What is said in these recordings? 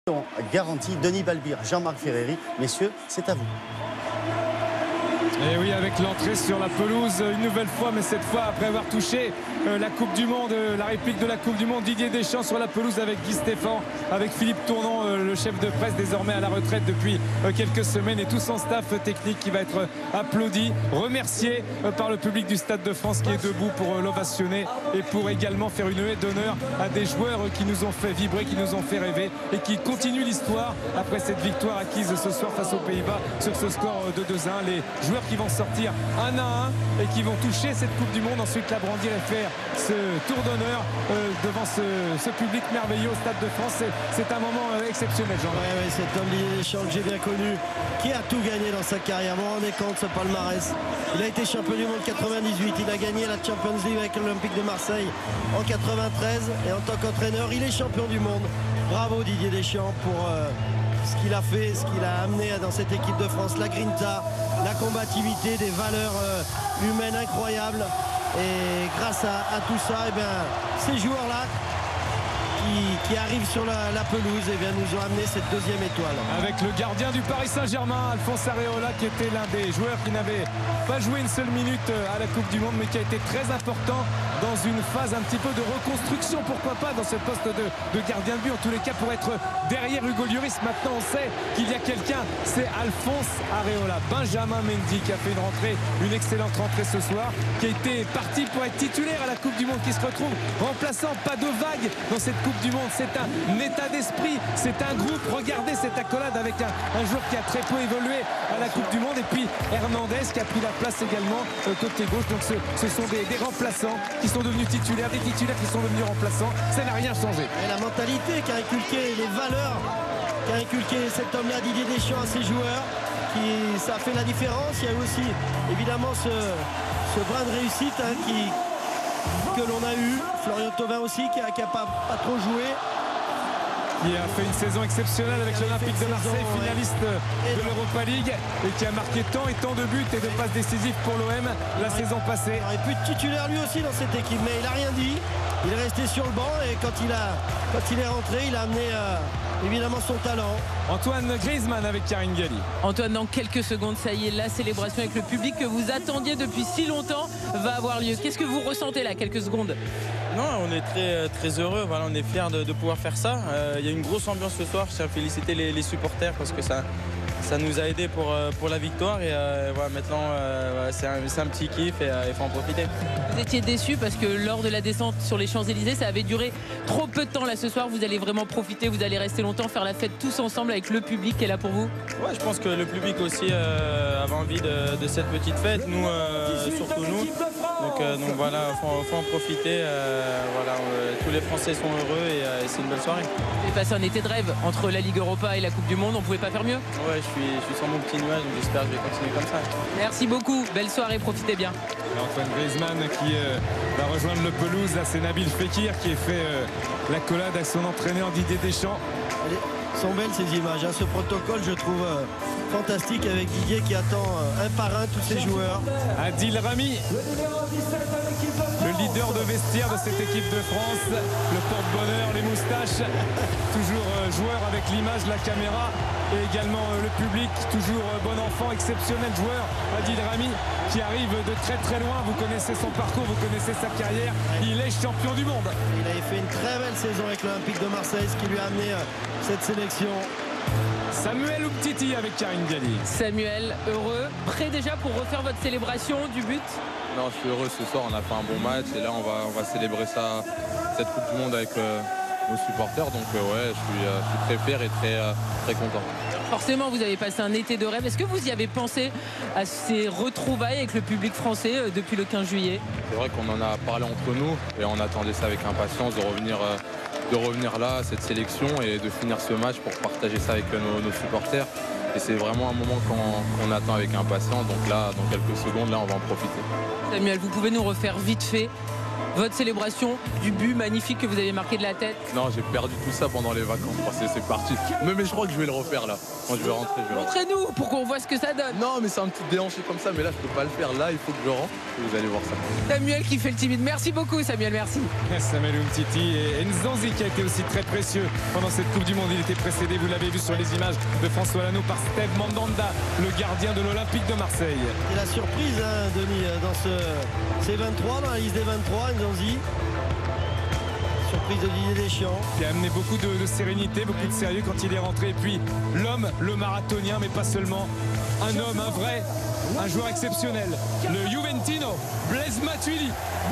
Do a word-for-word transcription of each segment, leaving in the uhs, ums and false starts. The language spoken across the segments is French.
Garantie, Denis Balbir, Jean-Marc Ferreri. Messieurs, c'est à vous. Et oui, avec l'entrée sur la pelouse une nouvelle fois, mais cette fois après avoir touché euh, la Coupe du Monde, euh, la réplique de la Coupe du Monde, Didier Deschamps sur la pelouse avec Guy Stéphane, avec Philippe Tournon, euh, le chef de presse désormais à la retraite depuis euh, quelques semaines, et tout son staff technique qui va être euh, applaudi, remercié euh, par le public du Stade de France qui est debout pour euh, l'ovationner et pour également faire une haie d'honneur à des joueurs euh, qui nous ont fait vibrer, qui nous ont fait rêver et qui continuent l'histoire après cette victoire acquise ce soir face aux Pays-Bas sur ce score de deux un. Les joueurs qui vont sortir un à un et qui vont toucher cette Coupe du Monde, ensuite la brandir et faire ce tour d'honneur euh, devant ce, ce public merveilleux au Stade de France. C'est un moment euh, exceptionnel, Jean. Ouais, ouais, cet homme Didier Deschamps que j'ai bien connu, qui a tout gagné dans sa carrière. Vous vous rendez compte, ce palmarès. Il a été champion du monde quatre-vingt-dix-huit, il a gagné la Champions League avec l'Olympique de Marseille en quatre-vingt-treize, et en tant qu'entraîneur il est champion du monde. Bravo Didier Deschamps pour euh, ce qu'il a fait, ce qu'il a amené dans cette équipe de France, la grinta, la combativité, des valeurs euh, humaines incroyables. Et grâce à, à tout ça, eh bien, ces joueurs-là qui, qui arrivent sur la, la pelouse, eh bien, nous ont amené cette deuxième étoile. Avec le gardien du Paris Saint-Germain, Alphonse Areola, qui était l'un des joueurs qui n'avait pas joué une seule minute à la Coupe du Monde, mais qui a été très important dans une phase un petit peu de reconstruction, pourquoi pas, dans ce poste de, de gardien de but, en tous les cas pour être derrière Hugo Lloris. Maintenant on sait qu'il y a quelqu'un, c'est Alphonse Areola. Benjamin Mendy qui a fait une rentrée, une excellente rentrée ce soir, qui a été parti pour être titulaire à la Coupe du Monde, qui se retrouve remplaçant. Pas de vague dans cette Coupe du Monde, c'est un état d'esprit, c'est un groupe. Regardez cette accolade avec un, un joueur qui a très peu évolué à la Coupe du Monde, et puis Hernandez qui a pris la place également euh, côté gauche. Donc ce, ce sont des, des remplaçants qui sont devenus titulaires, des titulaires qui sont devenus remplaçants. Ça n'a rien changé. Et la mentalité qu'a inculqué, les valeurs qu'a inculqué cet homme-là, Didier Deschamps, à ses joueurs, qui, ça fait la différence. Il y a aussi évidemment ce, ce brin de réussite hein, qui, que l'on a eu. Florian Thauvin aussi qui n'a pas, pas trop joué, qui a fait une saison exceptionnelle avec l'Olympique de Marseille, saison, finaliste ouais. de l'Europa League, et qui a marqué tant et tant de buts et de passes décisives pour l'O M la ouais. saison passée. Il aurait pu être titulaire lui aussi dans cette équipe, mais il n'a rien dit. Il est resté sur le banc, et quand il, a, quand il est rentré, il a amené euh, évidemment son talent. Antoine Griezmann avec Karine Galli. Antoine, dans quelques secondes, ça y est, la célébration avec le public que vous attendiez depuis si longtemps va avoir lieu. Qu'est-ce que vous ressentez là, quelques secondes? Non, on est très, très heureux, voilà, on est fiers de, de pouvoir faire ça. Euh, il y a une grosse ambiance ce soir, je tiens à féliciter les, les supporters parce que ça, ça nous a aidés pour, pour la victoire, et euh, voilà, maintenant euh, c'est un, un petit kiff et il euh, faut en profiter. Vous étiez déçus parce que lors de la descente sur les Champs-Élysées, ça avait duré trop peu de temps. Là ce soir, vous allez vraiment profiter, vous allez rester longtemps, faire la fête tous ensemble avec le public qui est là pour vous. Ouais, je pense que le public aussi euh, avait envie de, de cette petite fête, nous euh, surtout nous. Donc, euh, donc voilà, il faut, faut en profiter. Euh, voilà, euh, tous les Français sont heureux, et, euh, et c'est une belle soirée. Vous avez passé un été de rêve entre la Ligue Europa et la Coupe du Monde, on ne pouvait pas faire mieux? Ouais, je suis, je suis sur mon petit nuage, donc j'espère que je vais continuer comme ça. Merci beaucoup, belle soirée, profitez bien. Antoine Griezmann qui euh, va rejoindre le pelouse. Là c'est Nabil Fekir qui a fait euh, l'accolade avec son entraîneur Didier Deschamps. Elles sont belles ces images, hein. Ce protocole je trouve euh, fantastique, avec Didier qui attend euh, un par un tous ses joueurs. Adil Rami, le leader de vestiaire de cette équipe de France, le porte-bonheur, les moustaches, toujours euh, joueur avec l'image, la caméra, et également euh, le public, toujours euh, bon enfant, exceptionnel joueur, Adil Rami, qui arrive de très très loin. Vous connaissez son parcours, vous connaissez sa carrière, il est champion du monde. Il avait fait une très belle saison avec l'Olympique de Marseille, ce qui lui a amené euh, cette sélection. Samuel Umtiti avec Karine Galli. Samuel, heureux, prêt déjà pour refaire votre célébration du but? Non, je suis heureux ce soir, on a fait un bon match, et là on va, on va célébrer ça, cette Coupe du Monde avec euh, nos supporters. Donc euh, ouais, je suis, euh, je suis très fier et très, euh, très content. Forcément, vous avez passé un été de rêve. Est-ce que vous y avez pensé à ces retrouvailles avec le public français euh, depuis le quinze juillet? C'est vrai qu'on en a parlé entre nous, et on attendait ça avec impatience, de revenir, euh, de revenir là, à cette sélection, et de finir ce match pour partager ça avec euh, nos, nos supporters. Et c'est vraiment un moment qu'on qu'on attend avec impatience. Donc là, dans quelques secondes, là, on va en profiter. Samuel, vous pouvez nous refaire vite fait votre célébration du but magnifique que vous avez marqué de la tête? Non, j'ai perdu tout ça pendant les vacances. C'est, c'est parti. Mais, mais je crois que je vais le refaire là. Quand je vais rentrer, je vais le refaire. Montrez-nous pour qu'on voit ce que ça donne. Non, mais c'est un petit déhanché comme ça. Mais là, je peux pas le faire. Là, il faut que je rentre. Et vous allez voir ça. Samuel qui fait le timide. Merci beaucoup, Samuel. Merci. Samuel Umtiti et Nzonzi qui a été aussi très précieux pendant cette Coupe du Monde. Il était précédé, vous l'avez vu sur les images de François Lano, par Steve Mandanda, le gardien de l'Olympique de Marseille. Et la surprise, hein, Denis, dans ce C vingt-trois, dans la liste des vingt-trois, Nzonzi. Surprise de Didier Deschamps. Qui a amené beaucoup de, de sérénité, beaucoup de sérieux quand il est rentré. Et puis l'homme, le marathonien, mais pas seulement. Un homme, un vrai, un joueur exceptionnel. Le Juventino, Blaise Matuidi.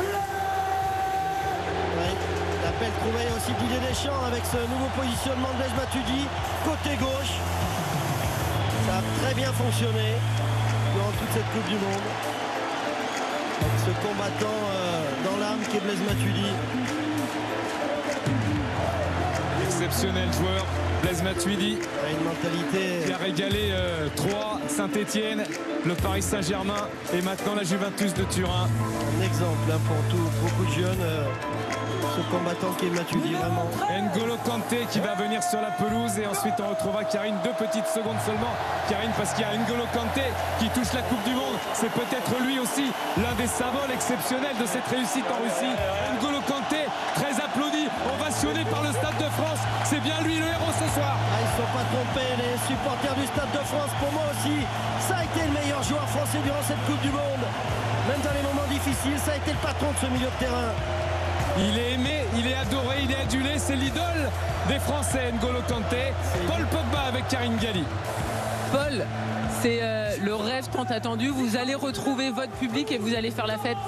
Ouais, l'appel trouvé aussi Didier Deschamps avec ce nouveau positionnement de Blaise Matuidi, côté gauche. Ça a très bien fonctionné durant toute cette Coupe du Monde. Avec ce combattant euh, dans l'âme qui est Blaise Matuidi. Exceptionnel joueur, Blaise Matuidi. Une mentalité. Qui a régalé euh, Troyes, Saint-Etienne, le Paris Saint-Germain et maintenant la Juventus de Turin. Un exemple hein, pour tout, beaucoup de jeunes. Euh, ce combattant qui est Matuidi vraiment. N'Golo Kanté qui va venir sur la pelouse et ensuite on retrouvera Karine, deux petites secondes seulement. Karine, parce qu'il y a N'Golo Kanté qui touche la Coupe du Monde. C'est peut-être lui aussi l'un des symboles exceptionnels de cette réussite en Russie. N'Golo Kanté, très applaudi, ovationné par le Stade de France. C'est bien lui le héros ce soir. Ah, ils ne se sont pas trompés, les supporters du Stade de France. Pour moi aussi, ça a été le meilleur joueur français durant cette Coupe du Monde. Même dans les moments difficiles, ça a été le patron de ce milieu de terrain. Il est aimé, il est adoré, il est adulé, c'est l'idole des Français, N'Golo Kanté. Paul Pogba avec Karine Galli. Paul, c'est euh, le rêve tant attendu. Vous allez retrouver votre public et vous allez faire la fête.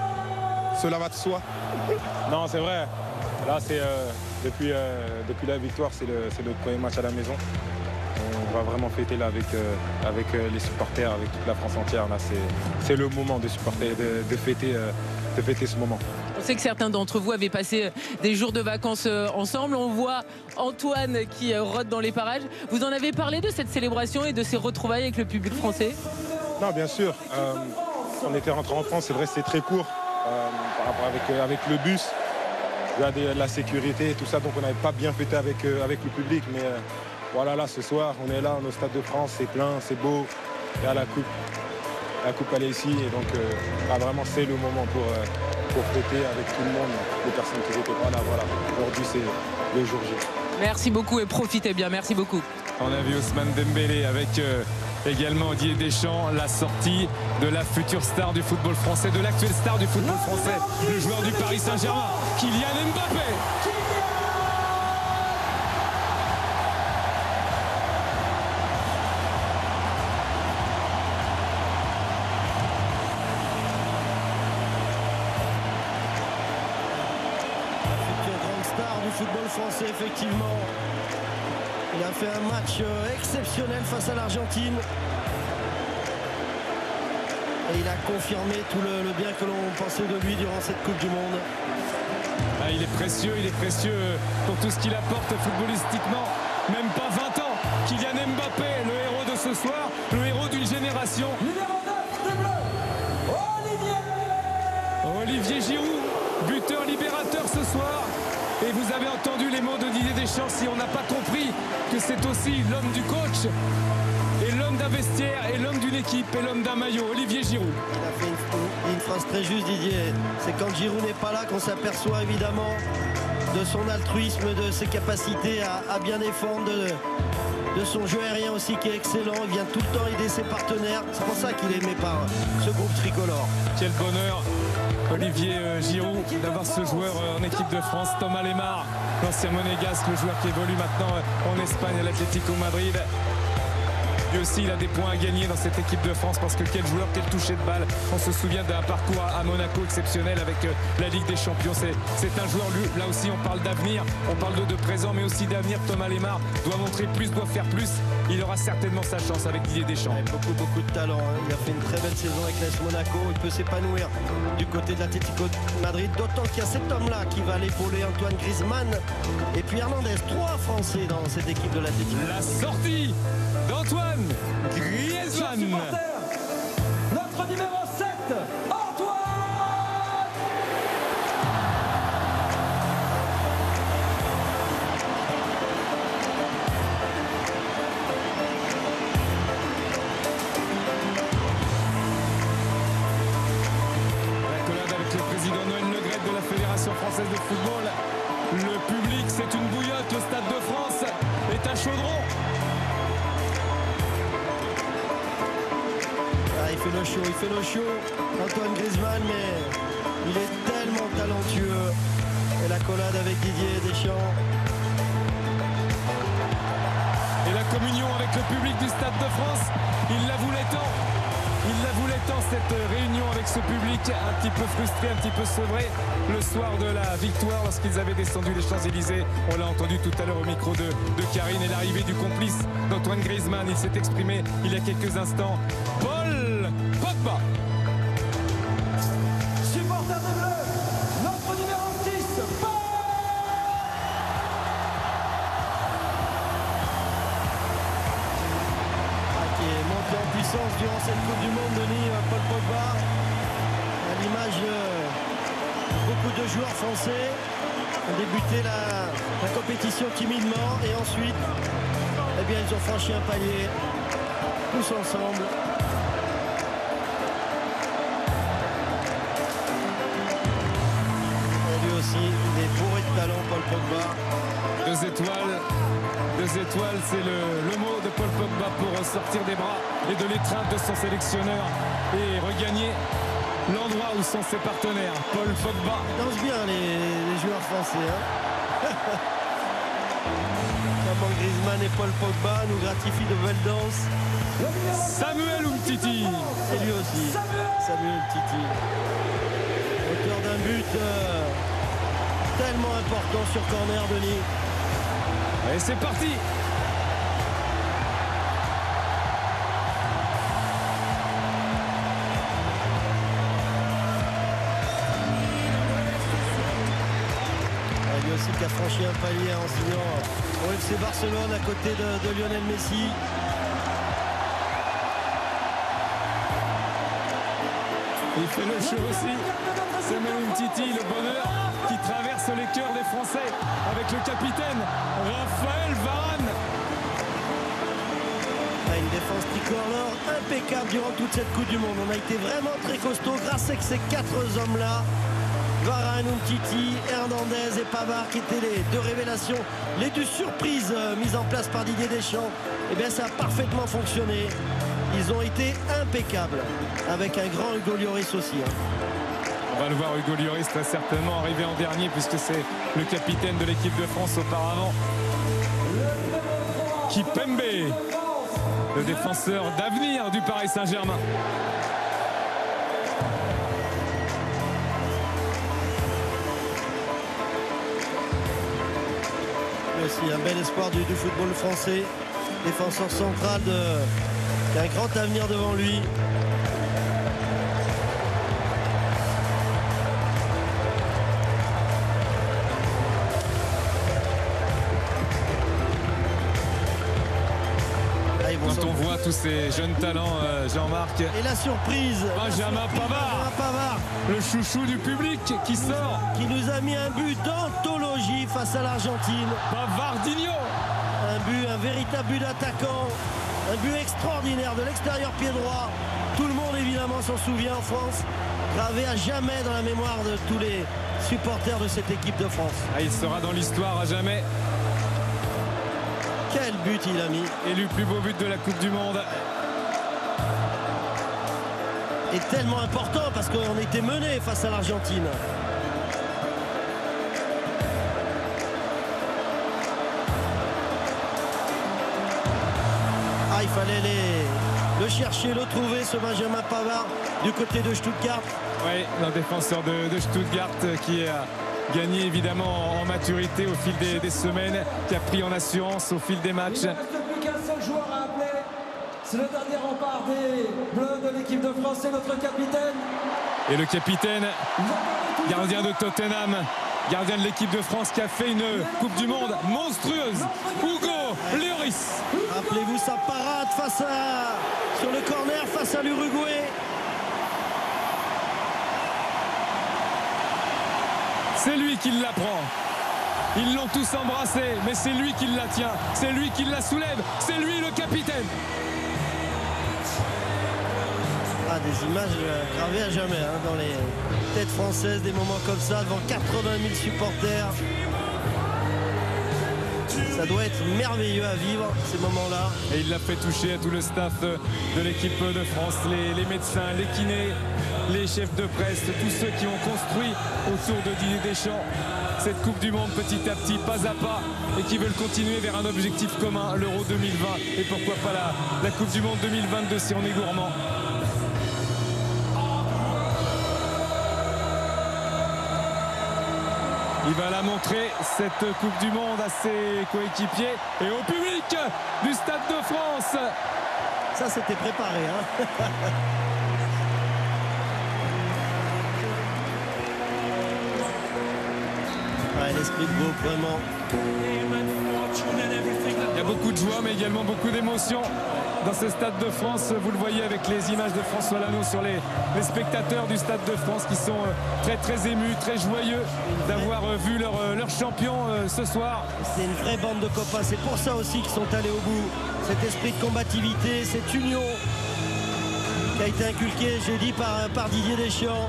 Cela va de soi. Non, c'est vrai. Là, c'est euh, depuis, euh, depuis la victoire, c'est le, c'est notre premier match à la maison. On va vraiment fêter là avec, euh, avec euh, les supporters, avec toute la France entière. Là, c'est, c'est le moment de supporter, de, de, fêter, euh, de fêter ce moment. On sait que certains d'entre vous avaient passé des jours de vacances ensemble. On voit Antoine qui rôde dans les parages. Vous en avez parlé de cette célébration et de ces retrouvailles avec le public français? Non, bien sûr. Euh, on était rentré en France, c'est vrai, c'était très court euh, par rapport avec, euh, avec le bus. Il y a des, la sécurité et tout ça, donc on n'avait pas bien fêté avec, euh, avec le public. Mais euh, voilà, là, ce soir, on est là, on est au Stade de France, c'est plein, c'est beau. Et à la coupe, la coupe, elle est ici. Et donc, euh, là, vraiment, c'est le moment pour... Euh, pour fêter avec tout le monde, les personnes qui n'étaient pas là. Voilà. Aujourd'hui, c'est le jour J. Merci beaucoup et profitez bien. Merci beaucoup. On a vu Ousmane Dembélé avec euh, également Didier Deschamps, la sortie de la future star du football français, de l'actuelle star du football français, le joueur du Paris Saint-Germain, Kylian Mbappé. Football français, effectivement. Il a fait un match exceptionnel face à l'Argentine. Et il a confirmé tout le, le bien que l'on pensait de lui durant cette Coupe du Monde. Ah, il est précieux, il est précieux pour tout ce qu'il apporte footballistiquement. Même pas vingt ans. Kylian Mbappé, le héros de ce soir, le héros d'une génération. Olivier Giroud, buteur libérateur ce soir. Et vous avez entendu les mots de Didier Deschamps, si on n'a pas compris que c'est aussi l'homme du coach et l'homme d'un vestiaire et l'homme d'une équipe et l'homme d'un maillot, Olivier Giroud. Il a fait une, une phrase très juste, Didier. C'est quand Giroud n'est pas là qu'on s'aperçoit évidemment de son altruisme, de ses capacités à, à bien défendre, de, de son jeu aérien aussi qui est excellent. Il vient tout le temps aider ses partenaires. C'est pour ça qu'il est aimé par ce groupe tricolore. Quel bonheur, Olivier Giroud, d'avoir ce joueur en équipe de France. Thomas Lemar, l'ancien monégasque, le joueur qui évolue maintenant en Espagne à l'Atlético Madrid. Lui aussi, il a des points à gagner dans cette équipe de France parce que quel joueur, quel toucher de balle. On se souvient d'un parcours à Monaco exceptionnel avec la Ligue des Champions. C'est un joueur, lui, là aussi on parle d'avenir, on parle de, de présent mais aussi d'avenir. Thomas Lemar doit montrer plus, doit faire plus. Il aura certainement sa chance avec Didier Deschamps. Il a beaucoup, beaucoup de talent. Hein. Il a fait une très belle saison avec l'A S Monaco. Il peut s'épanouir du côté de l'Atlético Madrid. D'autant qu'il y a cet homme-là qui va l'épauler, Antoine Griezmann. Et puis Hernandez, trois Français dans cette équipe de l'Atlético. La sortie d'Antoine Griezmann. Notre numéro sept, Antoine française de football. Le public, c'est une bouillotte. Le Stade de France est un chaudron. Ah, il fait le show, il fait le show. Antoine Griezmann, mais il est tellement talentueux. Et la collade avec Didier Deschamps. Et la communion avec le public du Stade de France, il la voulait tant. Il la voulait tant, cette réunion avec ce public un petit peu frustré, un petit peu sevré le soir de la victoire lorsqu'ils avaient descendu les Champs-Élysées. On l'a entendu tout à l'heure au micro de, de Karine, et l'arrivée du complice d'Antoine Griezmann. Il s'est exprimé il y a quelques instants. Paul Pogba. Supporter des Bleus, notre numéro six, Paul Monté en puissance durant cette Coupe du Monde, Denis, Paul Pogba, à l'image de beaucoup de joueurs français, ont débuté la, la compétition timidement et ensuite, eh bien, ils ont franchi un palier tous ensemble. Et lui aussi, il est bourré de talent, Paul Pogba. Deux étoiles. Deux étoiles, c'est le, le mot de Paul Pogba pour sortir des bras et de l'étreinte de son sélectionneur et regagner l'endroit où sont ses partenaires. Paul Pogba. Ils dansent bien les, les joueurs français. Hein. Comment Griezmann et Paul Pogba nous gratifient de belles danses. Samuel Umtiti. Et lui aussi, Samuel Umtiti. Auteur d'un but euh, tellement important sur corner, Denis. Et c'est parti. Lui aussi qui a franchi un palier en signant au F C Barcelone à côté de, de Lionel Messi. Il fait le show aussi. Samuel Umtiti, le bonheur qui traverse les cœurs des Français avec le capitaine Raphaël Varane. Une défense tricolore impeccable durant toute cette Coupe du Monde. On a été vraiment très costaud grâce à ces quatre hommes-là. Varane, Umtiti, Hernandez et Pavard qui étaient les deux révélations, les deux surprises euh, mises en place par Didier Deschamps. Et bien ça a parfaitement fonctionné. Ils ont été impeccables avec un grand Hugo Lloris aussi. Hein. On va le voir, Hugo Lloris très certainement arrivé en dernier puisque c'est le capitaine de l'équipe de France auparavant. Kipembe, le défenseur d'avenir du Paris Saint-Germain. Aussi un bel espoir du, du football français, défenseur central de, qui a un grand avenir devant lui. Quand on voit tous ces jeunes talents, euh, Jean-Marc. Et la surprise, Benjamin la surprise Pavard, Pavard, le chouchou du public qui sort. Qui nous a mis un but d'anthologie face à l'Argentine. Pavardinho. Un but, un véritable but d'attaquant. Un but extraordinaire de l'extérieur pied droit. Tout le monde évidemment s'en souvient en France. Gravé à jamais dans la mémoire de tous les supporters de cette équipe de France. Ah, il sera dans l'histoire à jamais. Quel but il a mis. Élu plus beau but de la Coupe du Monde. Et tellement important parce qu'on était mené face à l'Argentine. Ah, il fallait les... le chercher, le trouver, ce Benjamin Pavard du côté de Stuttgart. Oui, un défenseur de, de Stuttgart qui a gagné évidemment en maturité au fil des, des semaines, qui a pris en assurance au fil des matchs. Il ne reste plus qu'un seul joueur à appeler. C'est le dernier rempart des Bleus de l'équipe de France, c'est notre capitaine. Et le capitaine, gardien de Tottenham, gardien de l'équipe de France qui a fait une Coupe du Monde monstrueuse, Hugo Lloris. Rappelez-vous sa parade face à... sur le corner face à l'Uruguay. C'est lui qui la prend. Ils l'ont tous embrassé, mais c'est lui qui la tient. C'est lui qui la soulève. C'est lui le capitaine. Ah, Ah, des images gravées à jamais hein, dans les têtes françaises, des moments comme ça devant quatre-vingt mille supporters. Ça doit être merveilleux à vivre ces moments-là. Et il l'a fait toucher à tout le staff de, de l'équipe de France, les, les médecins, les kinés, les chefs de presse, tous ceux qui ont construit autour de Didier Deschamps cette Coupe du Monde petit à petit, pas à pas, et qui veulent continuer vers un objectif commun, l'Euro deux mille vingt, et pourquoi pas la, la Coupe du Monde deux mille vingt-deux si on est gourmand. Il va la montrer, cette Coupe du Monde, à ses coéquipiers et au public du Stade de France. Ça, c'était préparé. Hein. Ouais, l'esprit de groupe, vraiment. Il y a beaucoup de joie, mais également beaucoup d'émotion dans ce Stade de France. Vous le voyez avec les images de François Lanoux sur les, les spectateurs du Stade de France qui sont très très émus, très joyeux d'avoir vu leur, leur champion ce soir. C'est une vraie bande de copains. C'est pour ça aussi qu'ils sont allés au bout. Cet esprit de combativité, cette union qui a été inculquée, j'ai dit, par, par Didier Deschamps.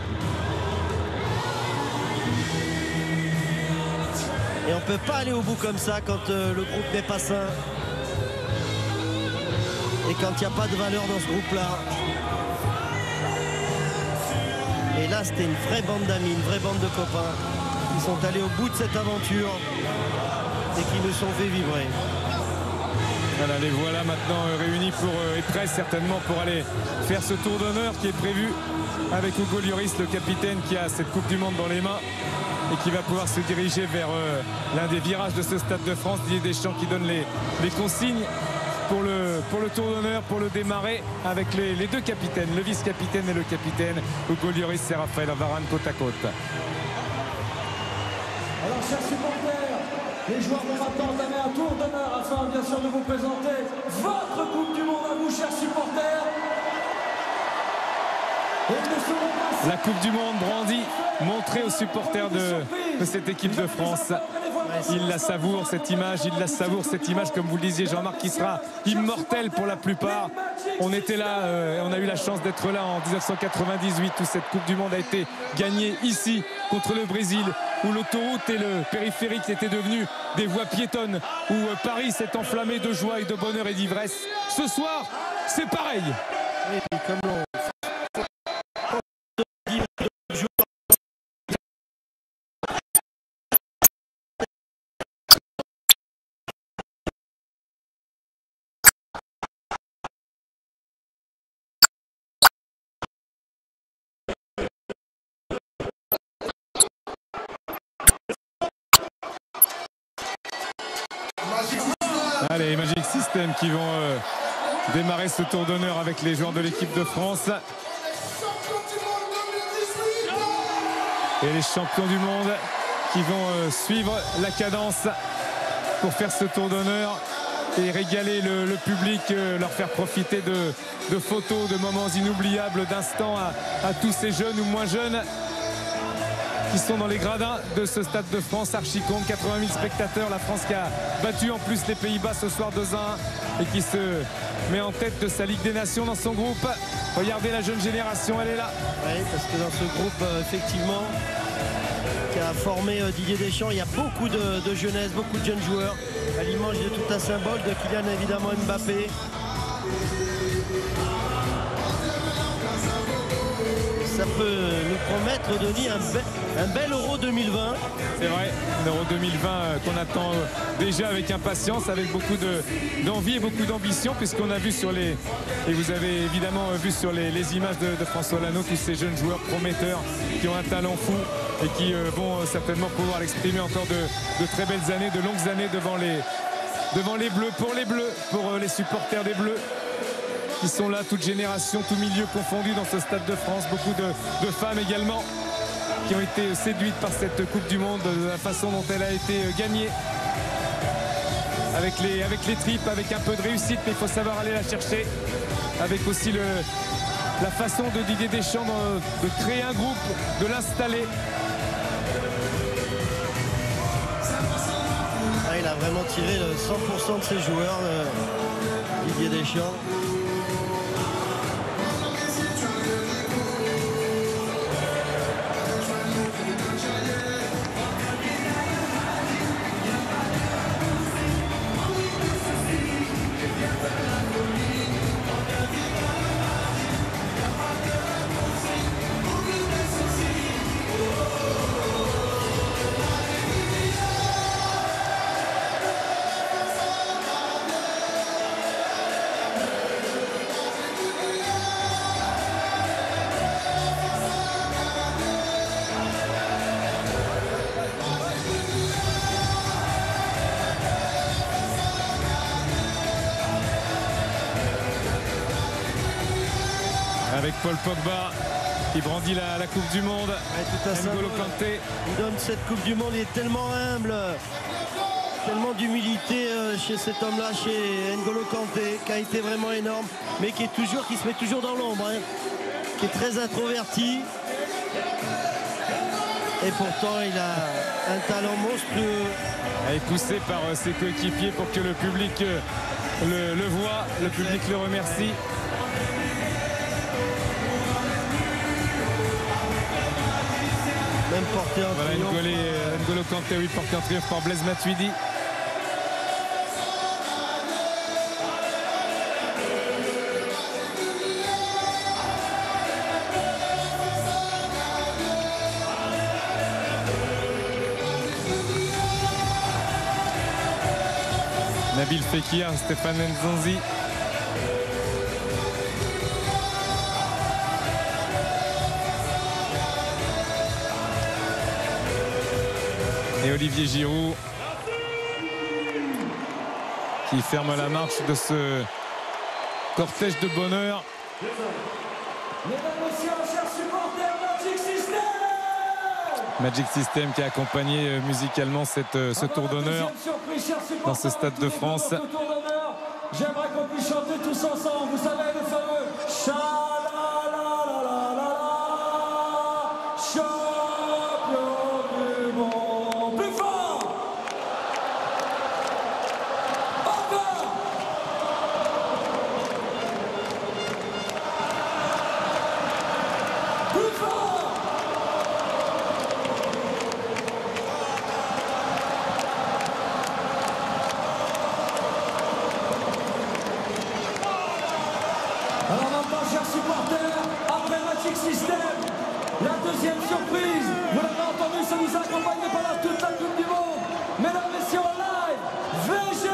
Et on ne peut pas aller au bout comme ça quand euh, le groupe n'est pas sain. Et quand il n'y a pas de valeur dans ce groupe-là. Et là, c'était une vraie bande d'amis, une vraie bande de copains qui sont allés au bout de cette aventure et qui nous sont fait vibrer. Voilà, les voilà maintenant réunis pour, euh, et prêts certainement pour aller faire ce tour d'honneur qui est prévu avec Hugo Lloris, le capitaine qui a cette Coupe du Monde dans les mains et qui va pouvoir se diriger vers euh, l'un des virages de ce Stade de France. Didier Deschamps qui donne les, les consignes pour le, pour le tour d'honneur, pour le démarrer avec les, les deux capitaines, le vice-capitaine et le capitaine, Hugo Lloris et Raphaël Varane côte à côte. Alors, chers supporters, les joueurs vont maintenant entamer un tour d'honneur afin bien sûr de vous présenter votre Coupe du Monde à vous, chers supporters. La Coupe du Monde brandie, montrée aux supporters de, de cette équipe de France. Il la savoure cette image, il la savoure cette image, comme vous le disiez Jean-Marc, qui sera immortelle pour la plupart. On était là, euh, on a eu la chance d'être là en dix-neuf cent quatre-vingt-dix-huit où cette Coupe du Monde a été gagnée ici contre le Brésil, où l'autoroute et le périphérique étaient devenus des voies piétonnes, où euh, Paris s'est enflammé de joie et de bonheur et d'ivresse. Ce soir, c'est pareil. Et comme on... Allez, Magic System qui vont euh, démarrer ce tour d'honneur avec les joueurs de l'équipe de France. Et les champions du monde qui vont euh, suivre la cadence pour faire ce tour d'honneur et régaler le, le public, euh, leur faire profiter de, de photos, de moments inoubliables, d'instants à, à tous ces jeunes ou moins jeunes qui sont dans les gradins de ce Stade de France archi-compte, quatre-vingt mille spectateurs, la France qui a battu en plus les Pays-Bas ce soir deux à un et qui se met en tête de sa Ligue des Nations dans son groupe. Regardez la jeune génération, elle est là. Oui, parce que dans ce groupe, euh, effectivement, qui a formé euh, Didier Deschamps, il y a beaucoup de, de jeunesse, beaucoup de jeunes joueurs, à l'image de tout un symbole de Kylian évidemment Mbappé. Ça peut nous promettre, Denis, un, be un bel Euro deux mille vingt. C'est vrai, un Euro deux mille vingt euh, qu'on attend euh, déjà avec impatience, avec beaucoup d'envie de, et beaucoup d'ambition, puisqu'on a vu sur les, et vous avez évidemment vu sur les, les images de, de François Lanoux, tous ces jeunes joueurs prometteurs qui ont un talent fou et qui euh, vont euh, certainement pouvoir l'exprimer encore de, de très belles années, de longues années devant les, devant les Bleus, pour les Bleus, pour euh, les supporters des Bleus, qui sont là, toute génération, tout milieu confondu dans ce Stade de France. Beaucoup de, de femmes également qui ont été séduites par cette Coupe du Monde, de la façon dont elle a été gagnée. Avec les, avec les tripes, avec un peu de réussite, mais il faut savoir aller la chercher. Avec aussi le, la façon de Didier Deschamps de, de créer un groupe, de l'installer. Ah, il a vraiment tiré le cent pour cent de ses joueurs, euh, Didier Deschamps. avec Paul Pogba qui brandit la, la Coupe du Monde. Ouais, tout à N'Golo symbole. Kanté. Il donne cette Coupe du Monde, il est tellement humble, tellement d'humilité euh, chez cet homme-là, chez N'Golo Kanté, qui a été vraiment énorme, mais qui est toujours, qui se met toujours dans l'ombre, hein, qui est très introverti. Et pourtant, il a un talent monstrueux. Elle est poussé par euh, ses coéquipiers pour que le public euh, le, le voit, le public le remercie. Même porté en Voilà triomphe. N'Golo, euh, N'Golo Kanté, oui, porté en triomphe par Blaise Matuidi. Nabil Fekir, Stéphane Nzonzi. Et Olivier Giroud qui ferme la marche de ce cortège de bonheur. Mesdames, Messieurs, chers supporters, Magic System. Magic System qui a accompagné euh, musicalement cette, euh, ce tour d'honneur dans ce Stade de France. J'aimerais qu'on puisse chanter tous ensemble. Vous savez, le fameux Cha-la-la-la-la-la, champion du monde. Plus fort. Encore. Plus fort. Alors maintenant, chers supporters, après Magic System, la deuxième surprise, vous l'avez entendu, ça nous accompagne pendant toute la Coupe du Monde. Mesdames, Messieurs, en live, V G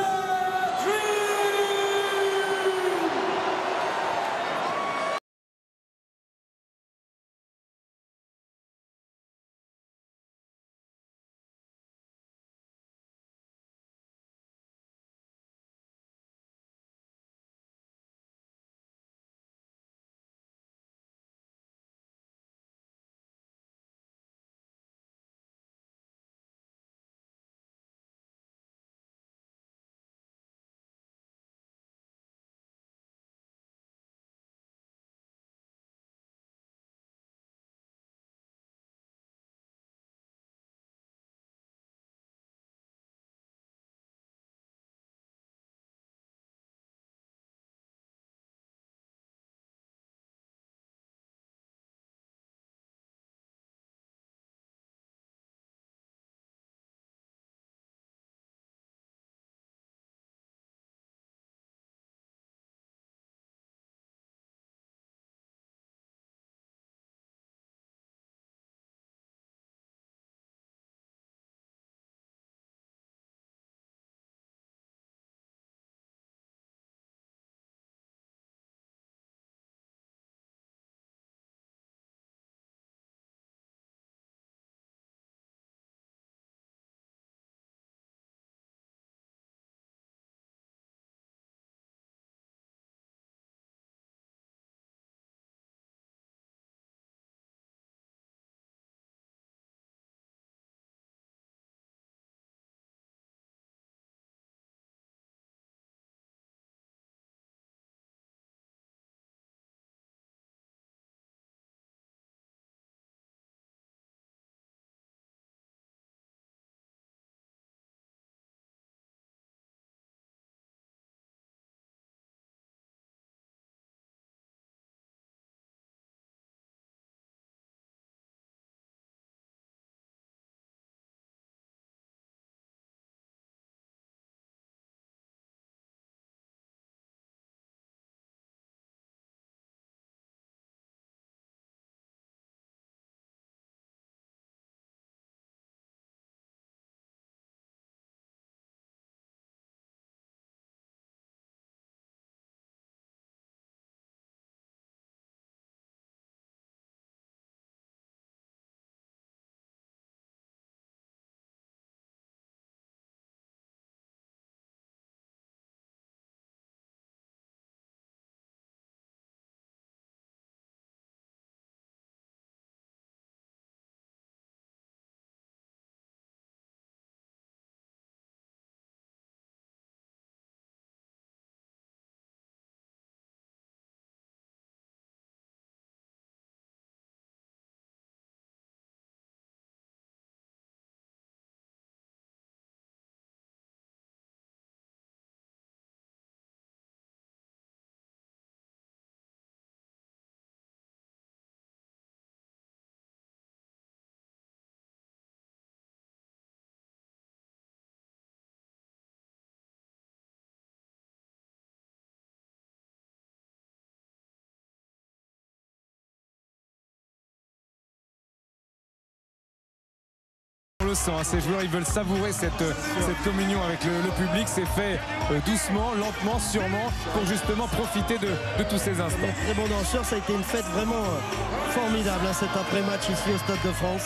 le sent, hein. Ces joueurs, ils veulent savourer cette, cette communion avec le, le public. C'est fait euh, doucement, lentement, sûrement, pour justement profiter de, de tous ces instants. Très bon danseur, ça a été une fête vraiment euh, formidable, hein, cet après-match ici au Stade de France.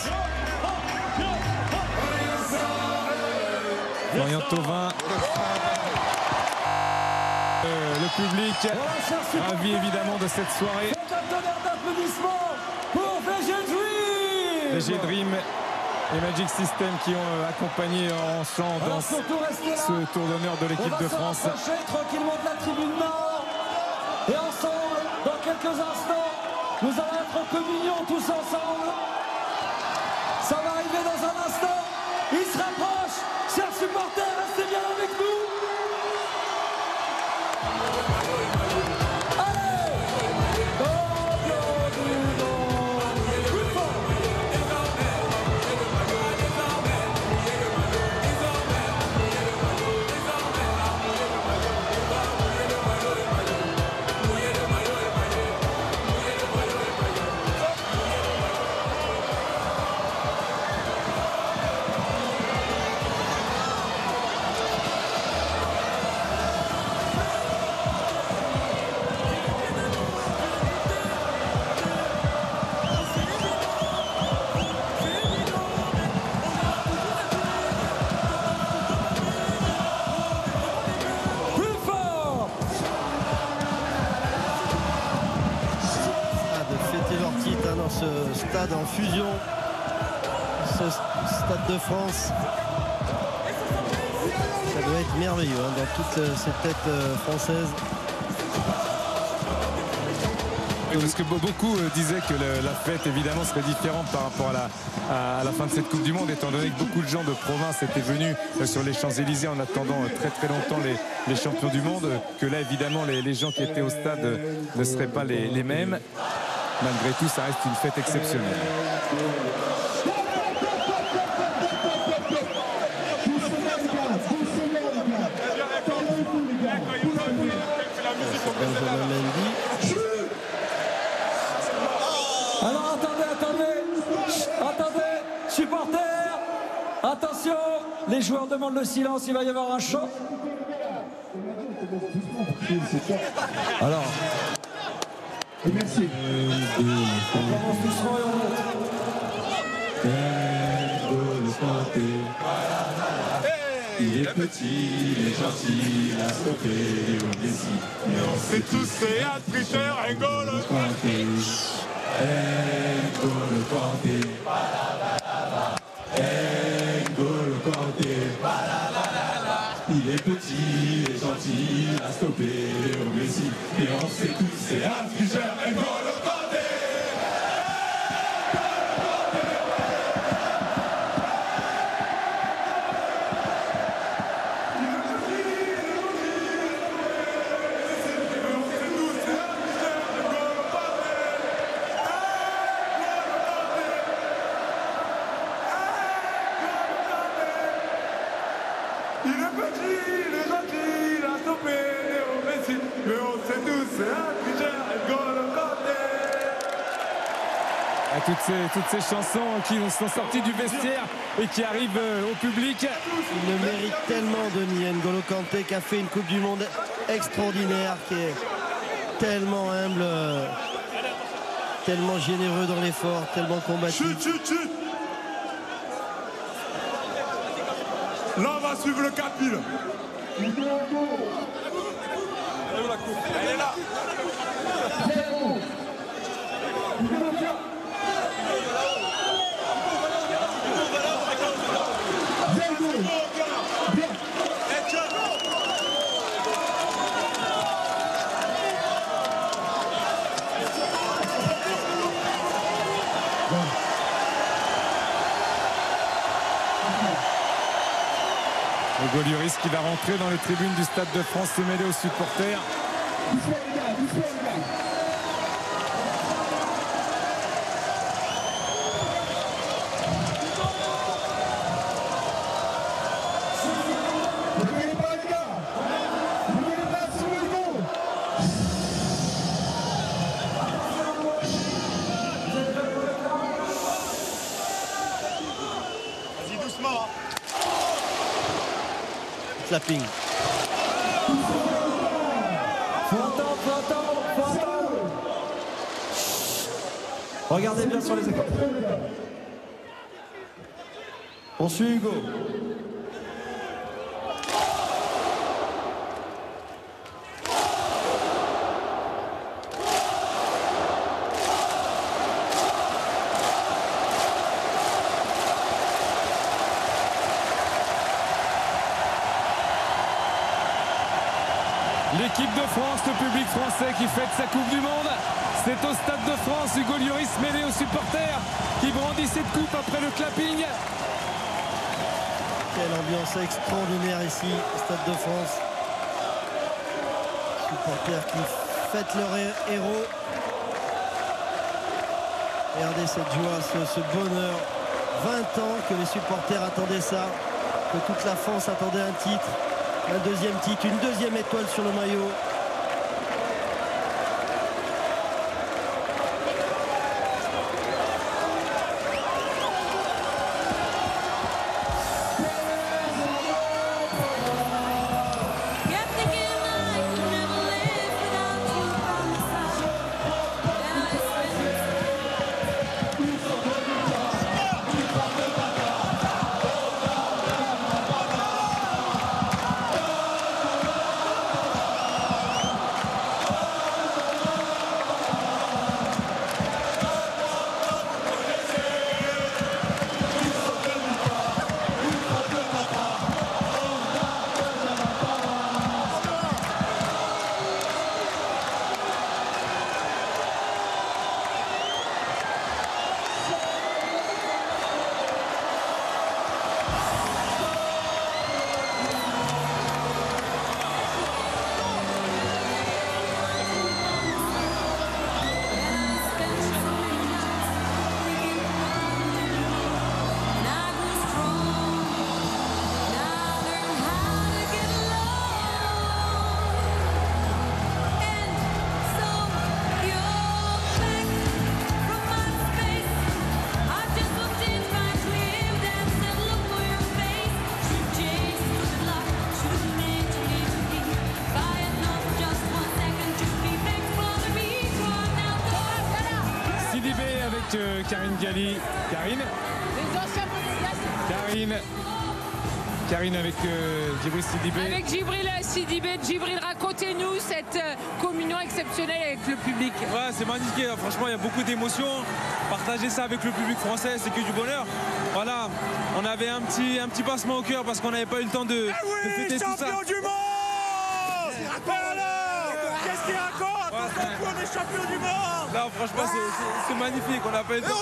Florian Thauvin. Euh, le public ravi évidemment de cette soirée. C'est un tonnerre d'applaudissements pour V G Dream. V G Dream et Magic System qui ont euh, accompagné en chant dans ce tour d'honneur de l'équipe de France. On va se rapprocher tranquillement de la tribune nord. Et ensemble, dans quelques instants, nous allons être en communion tous ensemble. Ça va arriver dans un instant. Il se rapproche. Chers supporters, restez bien avec nous. Ce stade en fusion, ce Stade de France, ça doit être merveilleux hein, dans toutes ces têtes euh, françaises. Oui, parce que beaucoup euh, disaient que le, la fête évidemment serait différente par rapport à la, à, à la fin de cette Coupe du Monde, étant donné que beaucoup de gens de province étaient venus euh, sur les Champs-Élysées en attendant euh, très très longtemps les, les champions du monde, euh, que là évidemment les, les gens qui étaient au stade euh, ne seraient pas les, les mêmes. Malgré tout, ça reste une fête exceptionnelle. Alors attendez, attendez, attendez, supporters, attention, les joueurs demandent le silence, il va y avoir un choc. Alors. Merci. On commence doucement et on monte. Il est petit, il est gentil, il a stoppé Léo Messi. Mais on sait tous c'est un tricheur, N'Golo Kanté. N'Golo Kanté. N'Golo Kanté. Il est petit, il est gentil, il a stoppé Léo Messi. Et on sait tous c'est un tricheur, N'Golo Kanté. Toutes ces, toutes ces chansons qui sont sorties du vestiaire et qui arrivent au public. Il le mérite tellement, Denis. N'Golo Kanté qui a fait une Coupe du Monde extraordinaire, qui est tellement humble, tellement généreux dans l'effort, tellement combatif. Chut, chut, chut. Là, on va suivre le capil. Elle est là. Hugo Lloris qui va rentrer dans les tribunes du Stade de France, se mêler aux supporters. Doucement. clapping. Faut attendre, faut attendre, faut attendre. Regardez bien sur les écrans. On suit Hugo. L'équipe de France, le public français qui fête sa Coupe du Monde. C'est au Stade de France, Hugo Lloris mêlé aux supporters qui brandissent cette coupe après le clapping. Quelle ambiance extraordinaire ici au Stade de France. Supporters qui fêtent leur héros. Regardez cette joie, ce, ce bonheur. vingt ans que les supporters attendaient ça, que toute la France attendait un titre. Un deuxième titre, une deuxième étoile sur le maillot. Karine Galli. Karine Karine Karine avec euh, Djibril Sidibé. Avec Djibril Sidibé. Djibril, racontez-nous cette euh, communion exceptionnelle avec le public. Ouais, c'est magnifique, franchement il y a beaucoup d'émotions. Partager ça avec le public français, c'est que du bonheur. Voilà, on avait un petit, un petit passement au cœur parce qu'on n'avait pas eu le temps de, eh oui, de fêter tout ça. Champion du monde. Qu'est-ce qu'il raconte? Ouais. On est champion du monde. Là franchement c'est magnifique, on n'a pas eu le temps.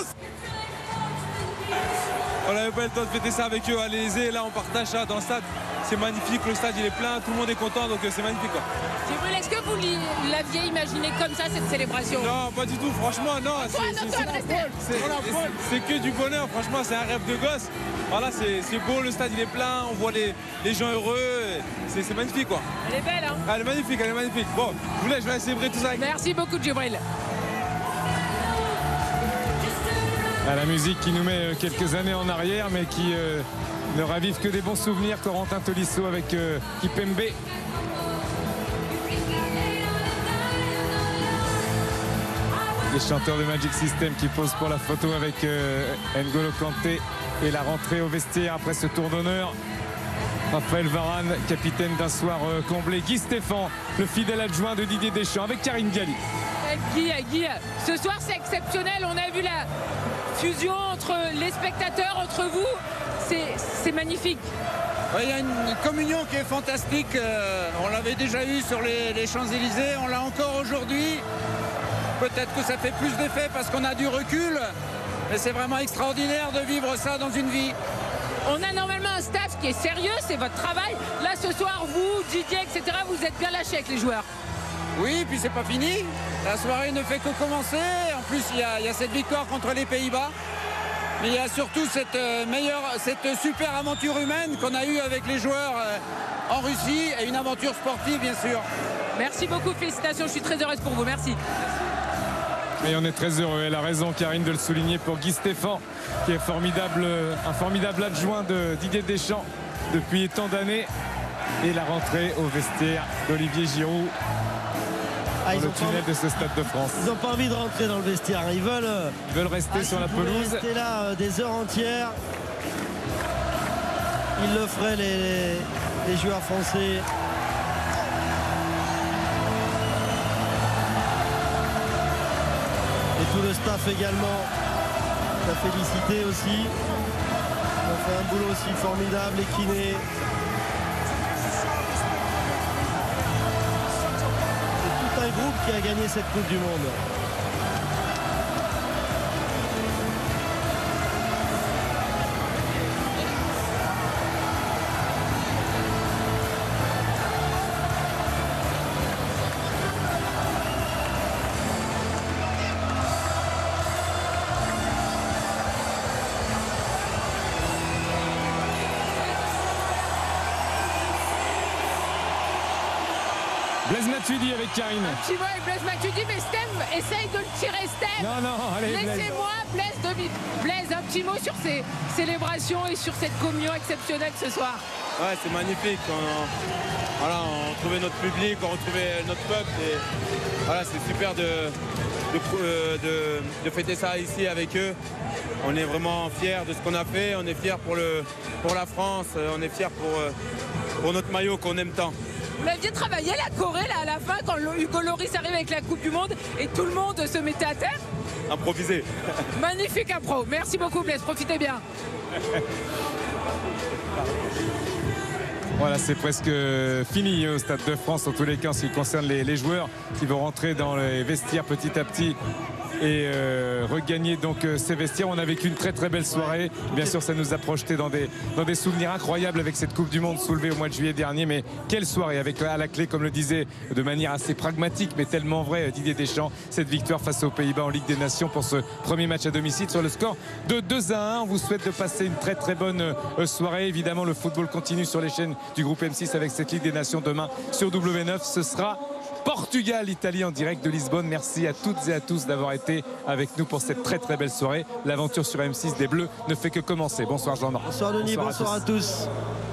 On n'avait pas eu le temps de fêter ça avec eux à l'Élysée. Là on partage ça dans le stade. C'est magnifique, le stade il est plein, tout le monde est content, donc c'est magnifique quoi. Djibril, est-ce que vous l'aviez imaginé comme ça cette célébration? Non, pas du tout, franchement non. C'est que du bonheur, franchement c'est un rêve de gosse. Voilà, c'est beau, le stade il est plein, on voit les, les gens heureux, c'est magnifique quoi. Elle est belle hein? Elle est magnifique, elle est magnifique. Bon, je voulais, je vais célébrer tout ça avec... Merci beaucoup Djibril. À la musique qui nous met quelques années en arrière, mais qui euh, ne ravive que des bons souvenirs. Corentin Tolisso avec euh, Kipembe. Les chanteurs de Magic System qui posent pour la photo avec euh, N'Golo Kanté et la rentrée au vestiaire après ce tour d'honneur. Raphaël Varane, capitaine d'un soir euh, comblé. Guy Stéphane, le fidèle adjoint de Didier Deschamps avec Karine Galli. Guy, Guy, ce soir c'est exceptionnel. On a vu la fusion entre les spectateurs, entre vous. C'est magnifique. Ouais, il y a une communion qui est fantastique. Euh, on l'avait déjà eu sur les, les Champs-Élysées. On l'a encore aujourd'hui. Peut-être que ça fait plus d'effet parce qu'on a du recul. Mais c'est vraiment extraordinaire de vivre ça dans une vie. On a normalement un staff qui est sérieux, c'est votre travail. Là, ce soir, vous, Didier, et cetera, vous êtes bien lâchés avec les joueurs. Oui, puis c'est pas fini. La soirée ne fait que commencer. En plus, il y a, il y a cette victoire contre les Pays-Bas. Mais il y a surtout cette, euh, meilleure, cette super aventure humaine qu'on a eue avec les joueurs euh, en Russie et une aventure sportive, bien sûr. Merci beaucoup, félicitations. Je suis très heureuse pour vous. Merci. Et on est très heureux, elle a raison Karine de le souligner pour Guy Stéphane qui est formidable, un formidable adjoint de Didier Deschamps depuis tant d'années. et la rentrée au vestiaire d'Olivier Giroud Ah, dans ils le ont pas tunnel envie- de ce Stade de France. Ils n'ont pas envie de rentrer dans le vestiaire. Ils veulent, euh, Ils veulent rester ah, sur la s'ils pouvaient pelouse. rester là euh, des heures entières. Ils le feraient, les, les- les joueurs français. Et tout le staff également. La félicité aussi. Ils ont fait un boulot aussi formidable, les kinés. C'est tout un groupe qui a gagné cette Coupe du Monde. Blaise Matuidi avec Karine. Tu vois, avec Blaise Matuidi, mais Stem, essaye de le tirer, Stem. Non, non, allez, Blaise. Laissez-moi, Blaise, de... Blaise, un petit mot sur ces célébrations et sur cette communion exceptionnelle ce soir. Ouais, c'est magnifique. On, voilà, on retrouvait notre public, on retrouvait notre peuple. Et voilà, c'est super de, de, euh, de, de fêter ça ici avec eux. On est vraiment fiers de ce qu'on a fait. On est fiers pour, le, pour la France. On est fiers pour, euh, pour notre maillot qu'on aime tant. Vous aviez travaillé la Corée là, à la fin quand Hugo Lloris arrive avec la Coupe du Monde et tout le monde se mettait à terre. Improvisé. Magnifique impro. Merci beaucoup Blaise, profitez bien. Voilà, c'est presque fini au Stade de France, en tous les cas, en ce qui concerne les, les joueurs qui vont rentrer dans les vestiaires petit à petit et euh, regagner donc euh, ces vestiaires. On a vécu une très très belle soirée. Bien sûr, ça nous a projeté dans des, dans des souvenirs incroyables avec cette Coupe du Monde soulevée au mois de juillet dernier. Mais quelle soirée, avec à la clé, comme le disait de manière assez pragmatique mais tellement vrai Didier Deschamps, cette victoire face aux Pays-Bas en Ligue des Nations pour ce premier match à domicile sur le score de deux à un. On vous souhaite de passer une très très bonne euh, soirée. Évidemment, le football continue sur les chaînes du groupe M six avec cette Ligue des Nations demain sur W neuf. Ce sera Portugal, Italie en direct de Lisbonne. Merci à toutes et à tous d'avoir été avec nous pour cette très très belle soirée. L'aventure sur M six des Bleus ne fait que commencer. Bonsoir Jean-Marc. Bonsoir Denis, bonsoir, bonsoir à tous. À tous.